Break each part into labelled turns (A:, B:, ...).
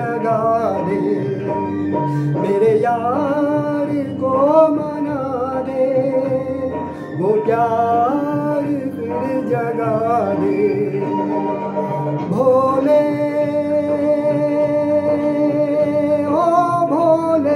A: जगा दे, मेरे यार को मना दे, वो प्यार फिर जगा दे। भोले ओ भोले,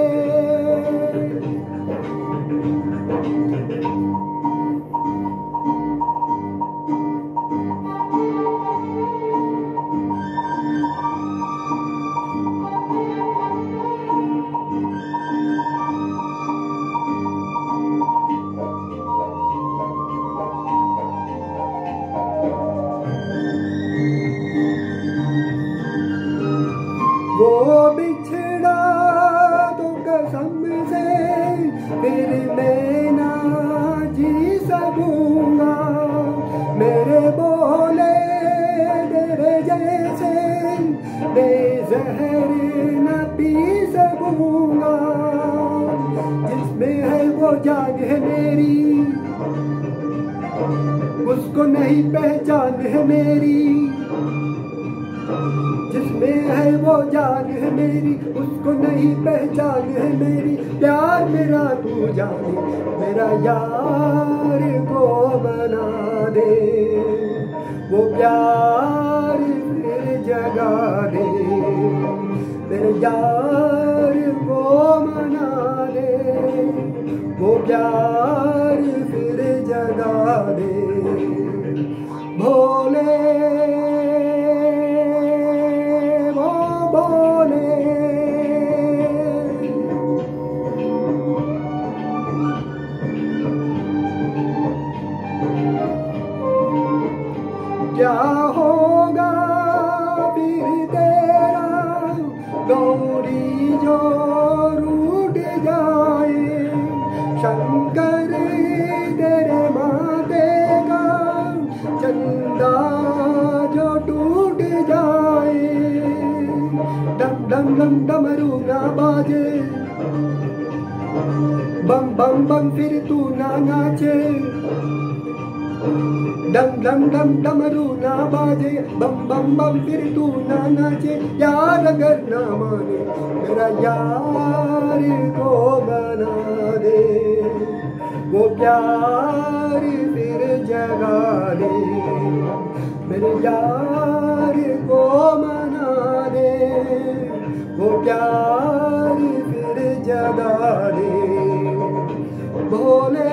A: वो बिछड़ा तो कसम से फिर मैं ना जी सकूंगा, मेरे बोले तेरे जैसे बेजहर न पी सकूंगा। जिसमें है वो जान है मेरी, उसको नहीं पहचान है मेरी, जिसमें है वो जान है मेरी, उसको नहीं पहचान है मेरी। प्यार मेरा तू जाने, मेरा यार को बना दे, वो प्यार फिर जगा दे, मेरे यार को मना दे, वो प्यार फिर जगा दे। भोले क्या होगा फिर तेरा गौरी जो रूठ जाए, शंकर तेरे माथे का चंदा जो टूट जाए। डम डम डम डमरू ना बाजे, बम बम बम फिर तू ना नाचे, डम डम डम डमरू ना बाजे, बम बम बम फिर तू ना नाचे। यार अगर ना माने, मेरा यार को बना दे, वो प्यार फिर जगा दे, मेरे यार को मना दे, वो प्यार फिर जगा दे। भोले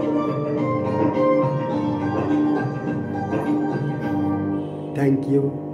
A: Thank you.